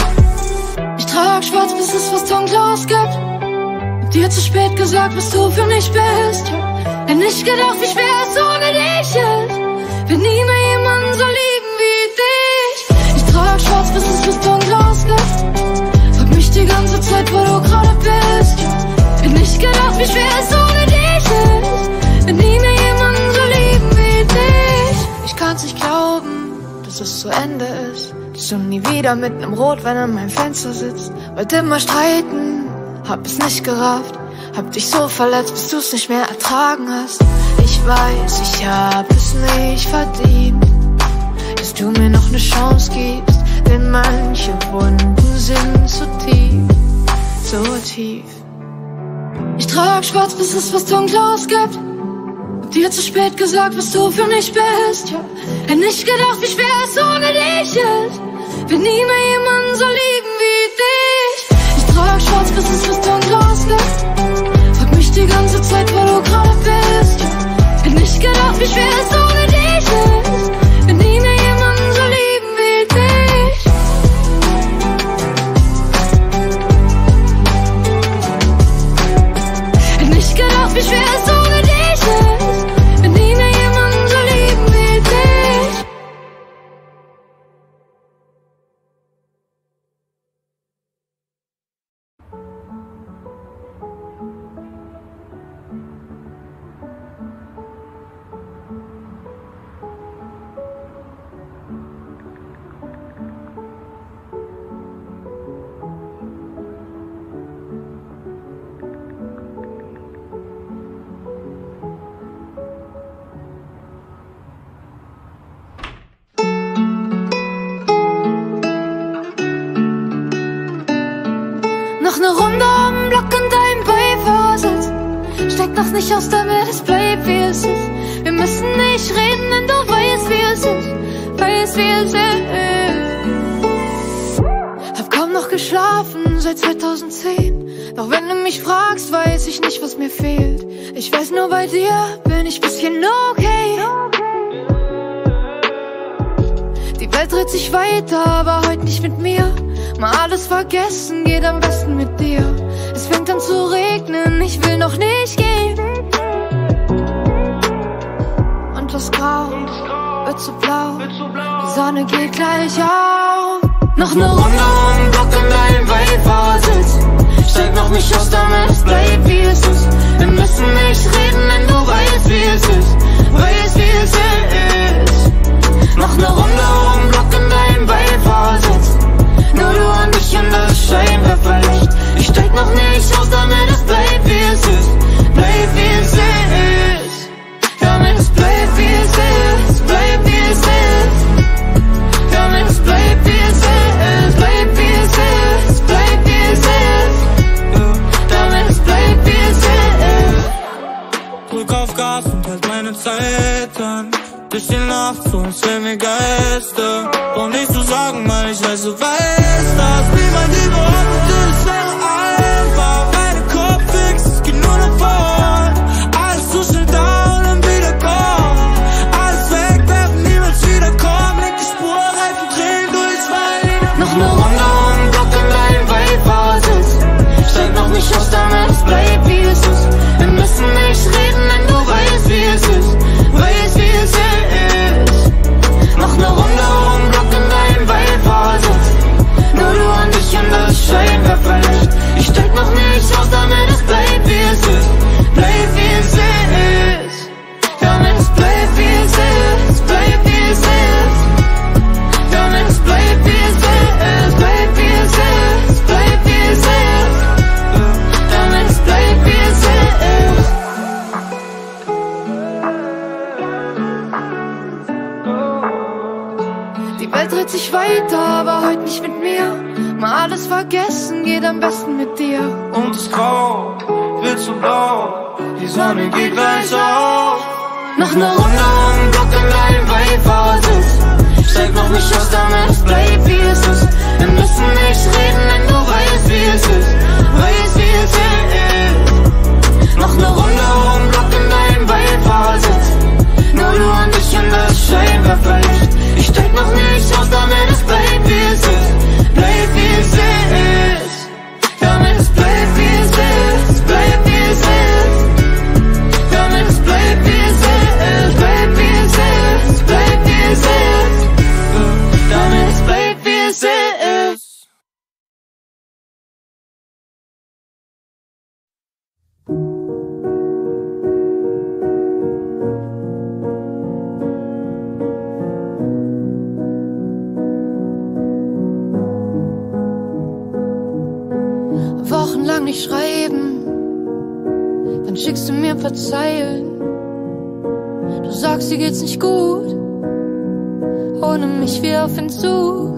Ich trag schwarz, bis es was Dunkles gibt. Hab dir zu spät gesagt, was du für mich bist. Hätte nicht gedacht, wie schwer es ohne dich ist. Will nie mehr jemanden so lieben wie dich. Ich trag schwarz, bis es was Dunkles gibt. Frag mich die ganze Zeit, wo du gerade bist. Hätte nicht gedacht, wie schwer es ohne dich ist. Will nie mehr jemanden so lieben wie dich. Ich kann's nicht glauben, dass es zu Ende ist. Dass du nie wieder mit nem Rotwein an meinem Fenster sitzt. Wollt immer streiten, hab es nicht gerafft. Hab dich so verletzt, bis du's nicht mehr ertragen hast. Ich weiß, ich hab es nicht verdient, dass du mir noch ne Chance gibst. Denn manche Wunden sind zu tief, so tief. Ich trag schwarz, bis es was Dunkles gibt. Hab dir zu spät gesagt, was du für mich bist. Ja. Hätte nicht gedacht, wie schwer es ohne dich ist. Will nie mehr jemanden so lieben wie dich. Ich trag schwarz, bis es was Dunkles gibt. Frag mich die ganze Zeit, wo du gerade bist. Hätte nicht gedacht, wie schwer es ohne dich ist. Will nie mehr jemanden so lieben wie dich. Hätte nicht gedacht, wie schwer es ohne dich ist. Will nie mehr jemanden so lieben wie dich. Noch ne Runde um den Block und dein Beifahrersitz. Steig doch nicht aus, damit es bleibt, wie es ist. Wir müssen nicht reden, denn du weißt, wie es ist. Weißt, wie es ist. Hab kaum noch geschlafen seit zweitausendzehn. Doch wenn du mich fragst, weiß ich nicht, was mir fehlt. Ich weiß nur, bei dir bin ich bisschen okay. Die Welt dreht sich weiter, aber heute nicht mit mir. Mal alles vergessen, geht am besten mit dir. Es fängt an zu regnen, ich will noch nicht gehen. Und das Grau wird so blau, die Sonne geht gleich auf. Noch ne Runde um den Block in deinem Beifahrersitz. nicht aus, damit es bleibt wie es ist. Wir müssen nicht reden, denn du weißt wie es ist. Weißt wie es ist. Mach ne Runde um den Block in deinem Beifahrersitz. Nur du und ich und das Scheinwerferlicht. Ich steig noch nicht aus, damit es bleibt wie es ist. Bleibt wie es ist. Damit es bleibt wie es ist. Bleibt wie es ist. Damit es bleibt wie es ist. Bleibt wie es ist. Bleibt wie es ist. Damit es bleibt wie es ist. Drück auf Gas und halt meine Zeit an. Durch die Nacht, so als wären wir Geister. Brauch nicht zu sagen, Mann, ich weiß, du weißt das. Niemand überhaupt, es wäre einfach. Meine Kopf fix, es geht nur noch vor. Alles zu schnell da und dann wieder kommen. Alles wegwerfen, niemals wiederkommen. Linke Spur, Reifen drehen durch Wein. Noch ne Runde um den Block in deinem Beifahrersitz. Steig noch nicht aus, damit es bleibt wie es ist. Wir müssen nicht reden, denn du weißt wie es ist. Weißt wie es ist. Mach ne Runde um den Block in deinem Beifahrersitz. Nur du und ich und das Scheinwerferlicht. Ich steig noch nicht aus, damit es bleibt wie es ist. Bleibt wie es ist. Damit es bleibt wie es ist. Bleibt wie es ist. Damit es bleibt wie es ist. Bleibt wie es ist. Bleibt wie es ist. Damit es bleibt wie es ist. Die Welt dreht sich weiter, aber heute nicht mit mir. Mal alles vergessen, geht am besten mit dir. Und es grau wird zu blau. Die Sonne geht gleich auf. Noch ne Runde um den Block in deinem Beifahrersitz. Steig noch nicht aus, damit es bleibt wie es ist. Wir müssen nicht reden, denn du weißt wie es ist. Weißt wie es ist. Noch ne Runde um den Block in deinem Beifahrersitz. Nur du und ich und das Scheinwerferlicht. Ich steig noch nicht aus, damit es bleibt wie es ist. Bleibt wie es ist. Damit es bleibt wie es ist. Bleibt wie es ist. Damit es bleibt wie es ist. Bleibt wie es ist. Bleibt wie es ist. Damit es bleibt wie es ist. Wochenlang nicht schreiben, dann schickst du mir ein paar Zeilen. Du sagst, dir geht's nicht gut, ohne mich wie auf Entzug.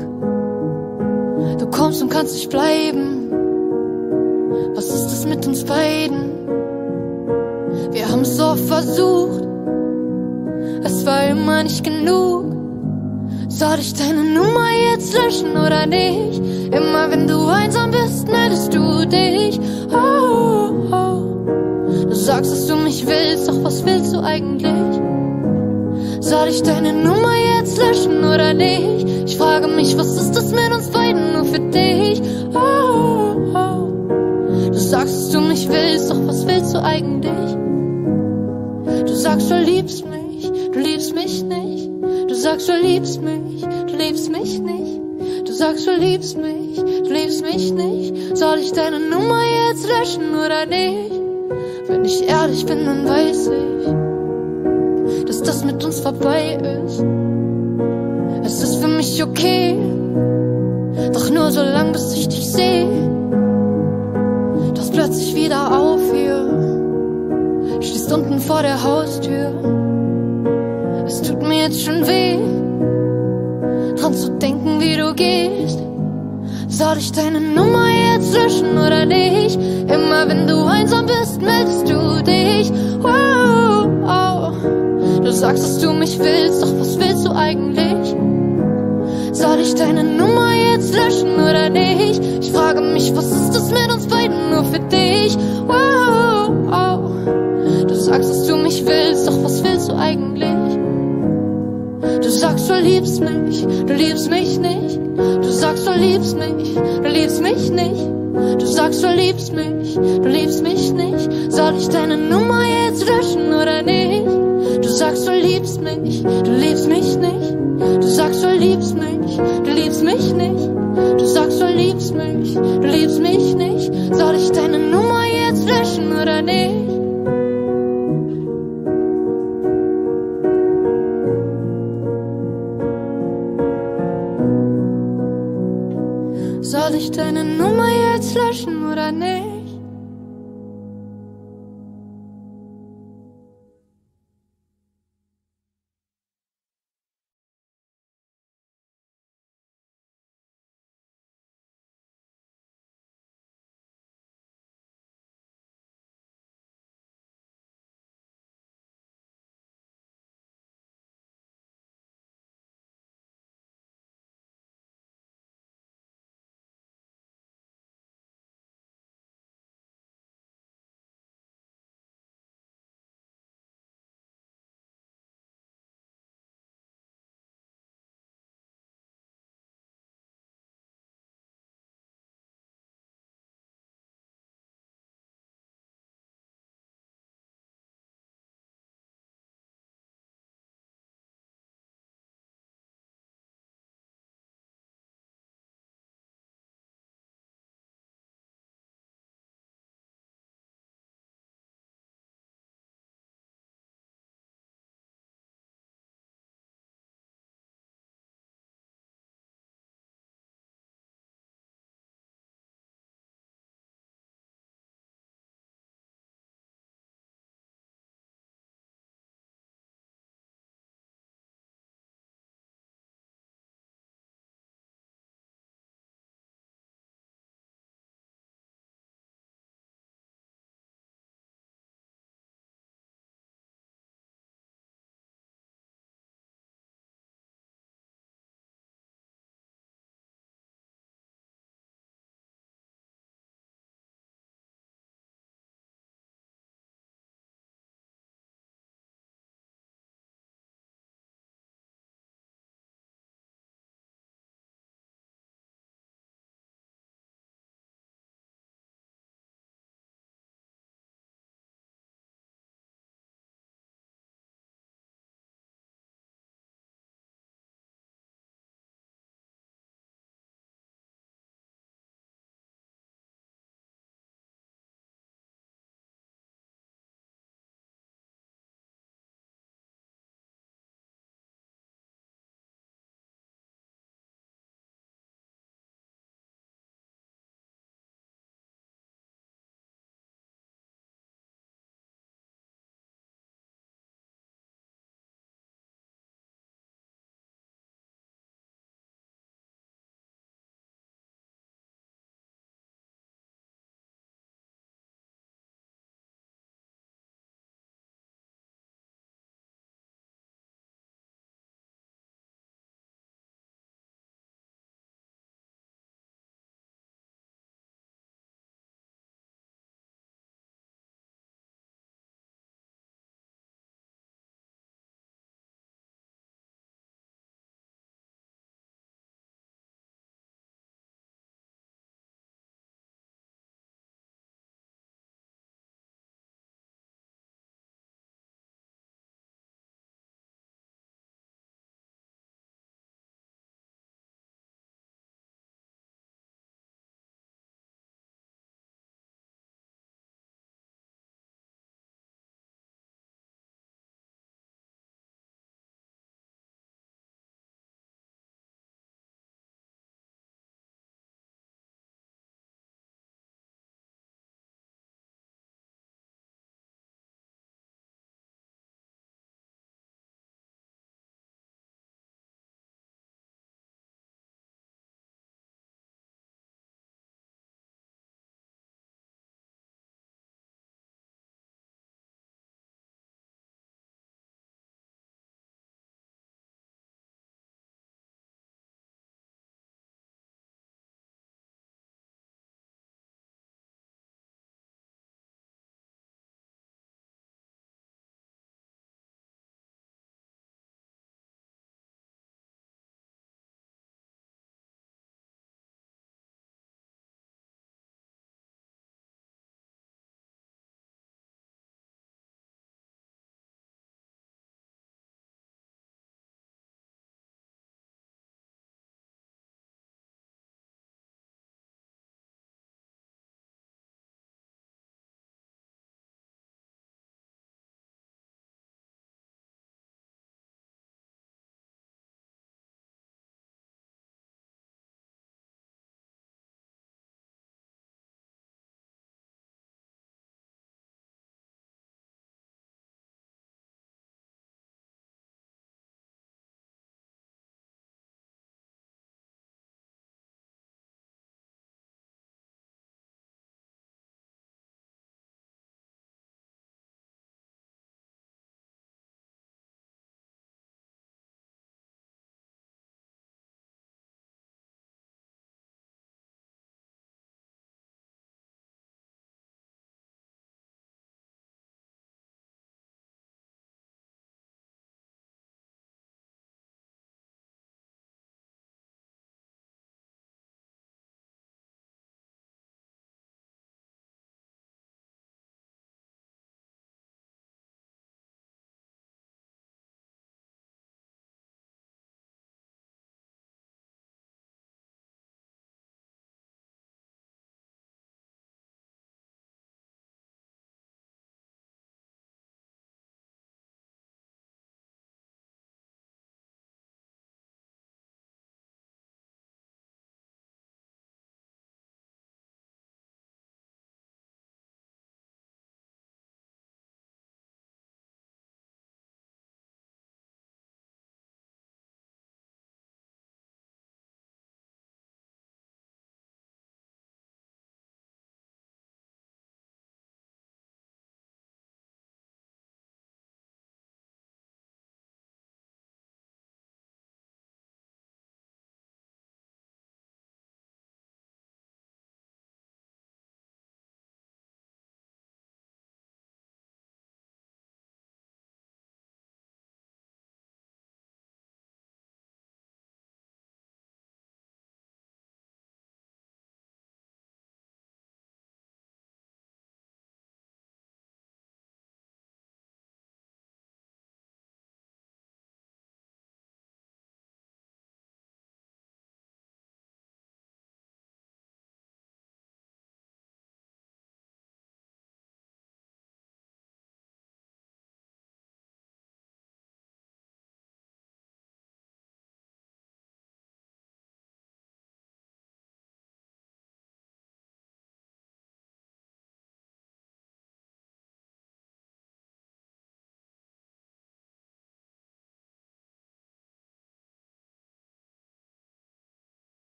Du kommst und kannst nicht bleiben. Was ist das mit uns beiden? Wir haben's so oft versucht, es war immer nicht genug. Soll ich deine Nummer jetzt löschen oder nicht? Immer wenn du einsam bist, meldest du dich. Oh, oh. Du sagst, dass du mich willst, doch was willst du eigentlich? Soll ich deine Nummer jetzt löschen oder nicht? Ich frage mich, was ist das mit uns beiden nur für dich? Oh, oh. Du sagst, dass du mich willst, doch was willst du eigentlich? Du sagst, du liebst mich, du liebst mich nicht. Du sagst, du liebst mich, du liebst mich nicht. Du sagst, du liebst mich, du liebst mich nicht. Soll ich deine Nummer jetzt löschen oder nicht? Wenn ich ehrlich bin, dann weiß ich, dass das mit uns vorbei ist. Es ist für mich okay, doch nur so lang, bis ich dich sehe. Das plötzlich wieder auf hier, stehst unten vor der Haustür. Es tut mir jetzt schon weh, dran zu denken, wie du gehst. Soll ich deine Nummer jetzt löschen oder nicht? Immer wenn du einsam bist, meldest du dich. Wow, oh. Du sagst, dass du mich willst, doch was willst du eigentlich? Soll ich deine Nummer jetzt löschen oder nicht? Ich frage mich, was ist das mit uns beiden nur für dich? Wow, oh. Du sagst, dass du mich willst, doch was willst du eigentlich? Du sagst, du liebst mich, du liebst mich nicht. Du sagst, du liebst mich, du liebst mich nicht. Du sagst, du liebst mich, du liebst mich nicht. Soll ich deine Nummer jetzt löschen oder nicht? Du sagst, du liebst mich, du liebst mich nicht. Du sagst, du liebst mich, du liebst mich nicht. Du sagst, du liebst mich, du liebst mich nicht. Soll ich deine Nummer oder nicht? Soll ich deine Nummer jetzt löschen oder nicht?